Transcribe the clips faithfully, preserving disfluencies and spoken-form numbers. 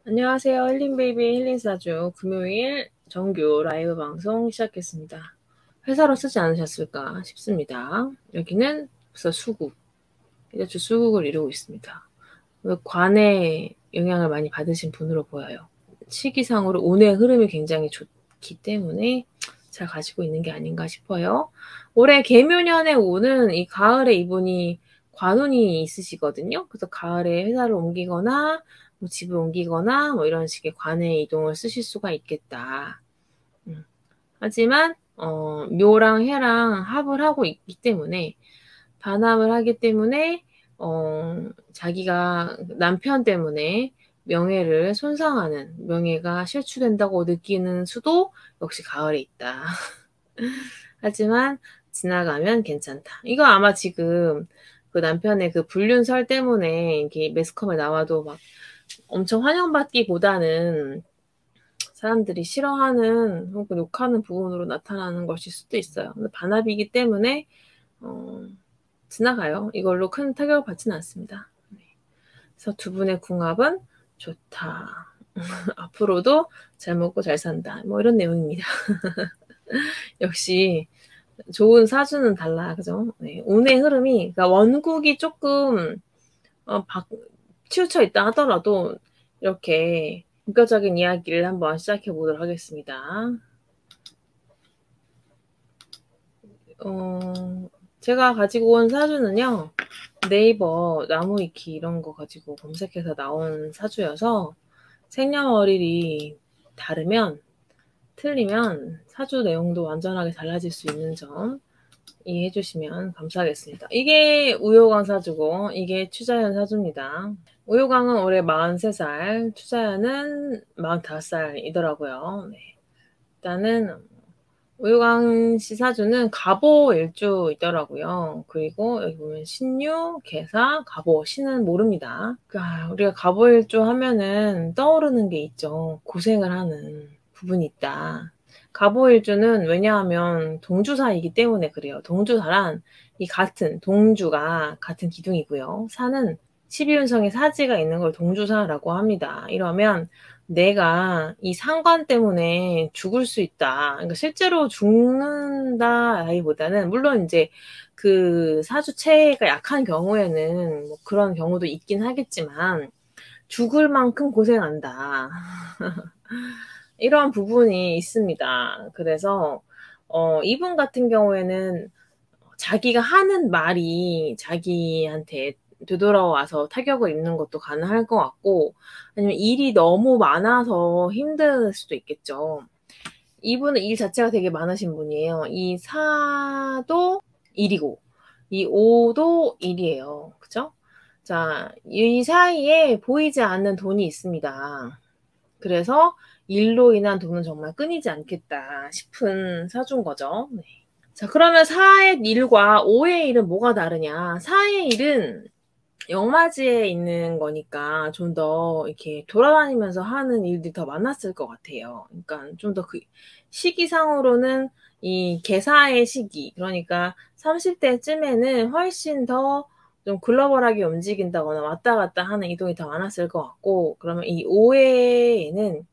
안녕하세요. 힐링베이비의 힐링사주 금요일 정규 라이브 방송 시작했습니다. 회사로 쓰지 않으셨을까 싶습니다. 여기는 벌써 수국, 이제 주 수국을 이루고 있습니다. 관의 영향을 많이 받으신 분으로 보여요. 시기상으로 운의 흐름이 굉장히 좋기 때문에 잘 가지고 있는 게 아닌가 싶어요. 올해 개묘년의 운은 이 가을에 이분이 관운이 있으시거든요. 그래서 가을에 회사를 옮기거나 뭐 집을 옮기거나 뭐 이런 식의 관의 이동을 쓰실 수가 있겠다. 음. 하지만 어, 묘랑 해랑 합을 하고 있기 때문에 반합을 하기 때문에 어, 자기가 남편 때문에 명예를 손상하는, 명예가 실추된다고 느끼는 수도 역시 가을에 있다. 하지만 지나가면 괜찮다. 이거 아마 지금 그 남편의 그 불륜설 때문에 이게 매스컴에 나와도 막 엄청 환영받기보다는 사람들이 싫어하는 혹은 욕하는 부분으로 나타나는 것일 수도 있어요. 근데 반합이기 때문에 어, 지나가요. 이걸로 큰 타격을 받지는 않습니다. 그래서 두 분의 궁합은 좋다. 앞으로도 잘 먹고 잘 산다. 뭐 이런 내용입니다. 역시 좋은 사주는 달라, 그죠? 네, 운의 흐름이, 그러니까 원국이 조금 어, 박, 치우쳐 있다 하더라도 이렇게 본격적인 이야기를 한번 시작해 보도록 하겠습니다. 어, 제가 가지고 온 사주는요, 네이버 나무위키 이런 거 가지고 검색해서 나온 사주여서 생년월일이 다르면, 틀리면 사주 내용도 완전하게 달라질 수 있는 점 이해해 주시면 감사하겠습니다. 이게 우효광 사주고 이게 추자연 사주입니다. 우효광은 올해 마흔세 살, 추자연은 마흔다섯 살이더라고요. 네. 일단은 우효광 씨 사주는 갑오 일주 있더라고요. 그리고 여기 보면 신유, 계사, 갑오, 신은 모릅니다. 그러니까 우리가 갑오 일주 하면은 떠오르는 게 있죠. 고생을 하는 부분이 있다. 갑오 일주는 왜냐하면 동주사이기 때문에 그래요. 동주사란 이 같은 동주가 같은 기둥이고요. 사는 십이운성의 사지가 있는 걸 동주사라고 합니다. 이러면 내가 이 상관 때문에 죽을 수 있다. 그러니까 실제로 죽는다라기보다는 물론 이제 그 사주체가 약한 경우에는 뭐 그런 경우도 있긴 하겠지만 죽을 만큼 고생한다. 이런 부분이 있습니다. 그래서 어, 이분 같은 경우에는 자기가 하는 말이 자기한테 되돌아와서 타격을 입는 것도 가능할 것 같고, 아니면 일이 너무 많아서 힘들 수도 있겠죠. 이분은 일 자체가 되게 많으신 분이에요. 이 사도 일이고, 이 오도 일이에요. 그죠? 자, 이 사이에 보이지 않는 돈이 있습니다. 그래서 일로 인한 돈은 정말 끊이지 않겠다 싶은 사주인 거죠. 네. 자, 그러면 사의 일과 오의 일은 뭐가 다르냐? 사의 일은 영마지에 있는 거니까 좀 더 이렇게 돌아다니면서 하는 일들이 더 많았을 것 같아요. 그러니까 좀 더 그 시기상으로는 이 개사의 시기, 그러니까 삼십 대쯤에는 훨씬 더 좀 글로벌하게 움직인다거나 왔다 갔다 하는 이동이 더 많았을 것 같고, 그러면 이 오해에는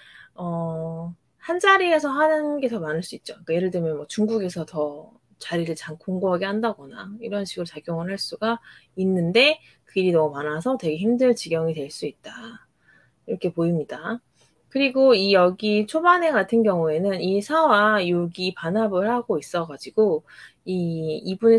어, 한 자리에서 하는 게 더 많을 수 있죠. 그러니까 예를 들면 뭐 중국에서 더 자리를 장 공고하게 한다거나 이런 식으로 작용을 할 수가 있는데 그 일이 너무 많아서 되게 힘들 지경이 될 수 있다. 이렇게 보입니다. 그리고 이 여기 초반에 같은 경우에는 이 사와 육이 반합을 하고 있어가지고 이 이분의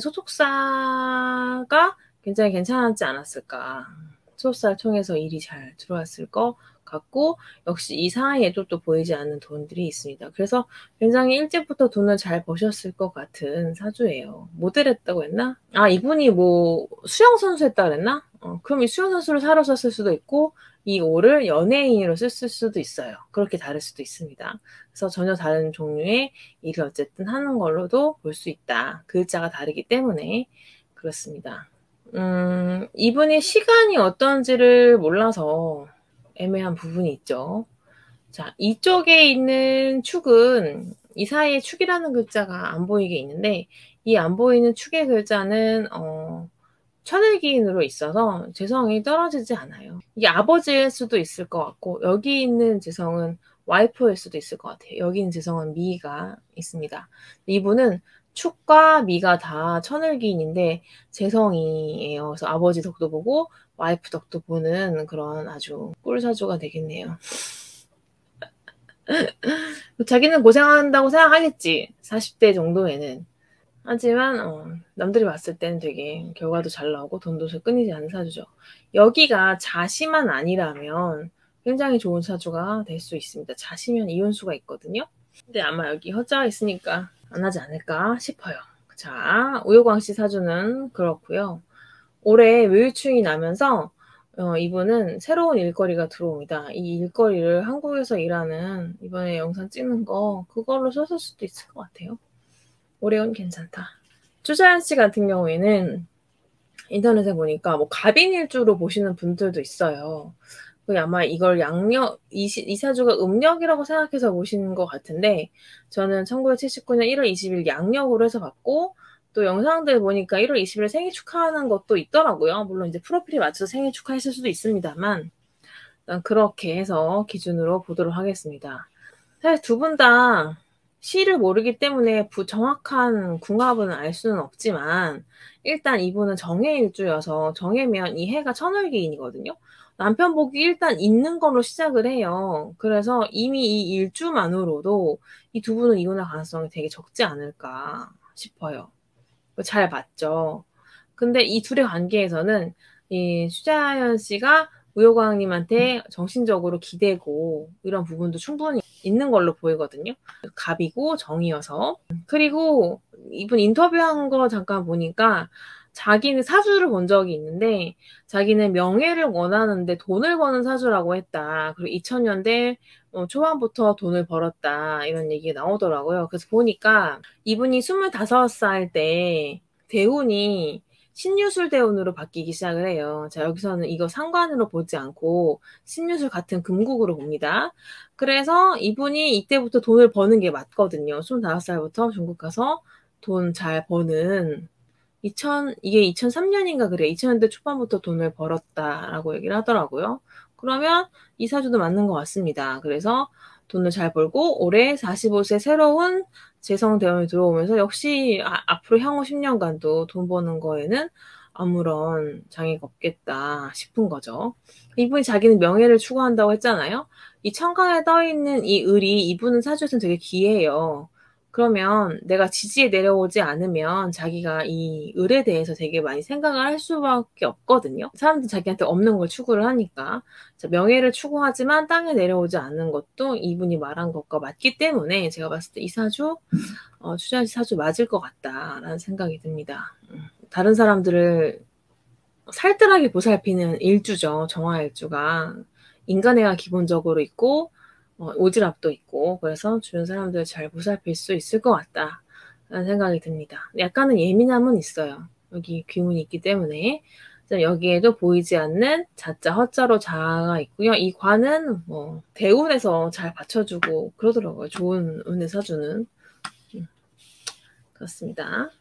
소속사가 굉장히 괜찮았지 않았을까. 소속사를 통해서 일이 잘 들어왔을 것 같고, 역시 이 사이에도 또 보이지 않는 돈들이 있습니다. 그래서 굉장히 일찍부터 돈을 잘 버셨을 것 같은 사주예요. 모델 했다고 했나? 아, 이분이 뭐 수영선수 했다 그랬나? 어, 그럼 이 수영선수를 사러 썼을 수도 있고, 이 오를 연예인으로 썼을 수도 있어요. 그렇게 다를 수도 있습니다. 그래서 전혀 다른 종류의 일을 어쨌든 하는 걸로도 볼 수 있다. 글자가 다르기 때문에 그렇습니다. 음, 이분이 시간이 어떤지를 몰라서 애매한 부분이 있죠. 자, 이쪽에 있는 축은 이 사이에 축이라는 글자가 안 보이게 있는데 이 안 보이는 축의 글자는 어, 천을기인으로 있어서 재성이 떨어지지 않아요. 이게 아버지일 수도 있을 것 같고 여기 있는 재성은 와이프일 수도 있을 것 같아요. 여기 있는 재성은 미가 있습니다. 이분은 축과 미가 다 천을기인인데 재성이에요. 그래서 아버지 덕도 보고 와이프 덕도 보는 그런 아주 꿀사주가 되겠네요. 자기는 고생한다고 생각하겠지. 사십 대 정도에는. 하지만 어, 남들이 봤을 때는 되게 결과도 잘 나오고 돈도 잘 끊이지 않는 사주죠. 여기가 자시만 아니라면 굉장히 좋은 사주가 될 수 있습니다. 자시면 이혼수가 있거든요. 근데 아마 여기 허자가 있으니까 안 하지 않을까 싶어요. 자, 우효광씨 사주는 그렇고요. 올해 묘유충이 나면서 어, 이분은 새로운 일거리가 들어옵니다. 이 일거리를 한국에서 일하는 이번에 영상 찍는 거 그걸로 썼을 수도 있을 것 같아요. 올해는 괜찮다. 추자연 씨 같은 경우에는 인터넷에 보니까 뭐 갑인일주로 보시는 분들도 있어요. 아마 이걸 양력, 이, 이 사주가 음력이라고 생각해서 보시는 것 같은데 저는 천구백칠십구 년 일월 이십일 양력으로 해서 봤고 또 영상들 보니까 일월 이십일 생일 축하하는 것도 있더라고요. 물론 이제 프로필에 맞춰서 생일 축하했을 수도 있습니다만 그렇게 해서 기준으로 보도록 하겠습니다. 사실 두 분 다 시를 모르기 때문에 부 정확한 궁합은 알 수는 없지만 일단 이분은 정해일주여서 정해면 이 해가 천을기인이거든요. 남편 복이 일단 있는 걸로 시작을 해요. 그래서 이미 이 일주만으로도 이 두 분은 이혼할 가능성이 되게 적지 않을까 싶어요. 잘 봤죠. 근데 이 둘의 관계에서는 이 추자연 씨가 우효광님한테 정신적으로 기대고 이런 부분도 충분히 있는 걸로 보이거든요. 갑이고 정이어서. 그리고 이분 인터뷰한 거 잠깐 보니까 자기는 사주를 본 적이 있는데 자기는 명예를 원하는데 돈을 버는 사주라고 했다. 그리고 이천 년대 초반부터 돈을 벌었다. 이런 얘기가 나오더라고요. 그래서 보니까 이분이 스물다섯 살 때 대운이 신유술 대운으로 바뀌기 시작을 해요. 자, 여기서는 이거 상관으로 보지 않고 신유술 같은 금국으로 봅니다. 그래서 이분이 이때부터 돈을 버는 게 맞거든요. 스물다섯 살부터 중국 가서 돈 잘 버는 이천 이게 이천삼 년인가 그래요. 이천 년대 초반부터 돈을 벌었다라고 얘기를 하더라고요. 그러면 이 사주도 맞는 것 같습니다. 그래서 돈을 잘 벌고 올해 사십오 세 새로운 재성대운이 들어오면서 역시 아, 앞으로 향후 십 년간도 돈 버는 거에는 아무런 장애가 없겠다 싶은 거죠. 이분이 자기는 명예를 추구한다고 했잖아요. 이 천강에 떠있는 이 을이 이분은 사주에서는 되게 귀해요. 그러면 내가 지지에 내려오지 않으면 자기가 이 을에 대해서 되게 많이 생각을 할 수밖에 없거든요. 사람들이 자기한테 없는 걸 추구를 하니까. 자, 명예를 추구하지만 땅에 내려오지 않는 것도 이분이 말한 것과 맞기 때문에 제가 봤을 때 이 사주 어, 추자연 사주 맞을 것 같다라는 생각이 듭니다. 다른 사람들을 살뜰하게 보살피는 일주죠. 정화일주가. 인간애가 기본적으로 있고 어, 오지랖도 있고 그래서 주변 사람들 잘 보살필 수 있을 것 같다 라는 생각이 듭니다. 약간은 예민함은 있어요. 여기 귀문이 있기 때문에 여기에도 보이지 않는 자자 허자로 자가 있고요. 이 관은 뭐 대운에서 잘 받쳐주고 그러더라고요. 좋은 운의 사주는. 음, 그렇습니다.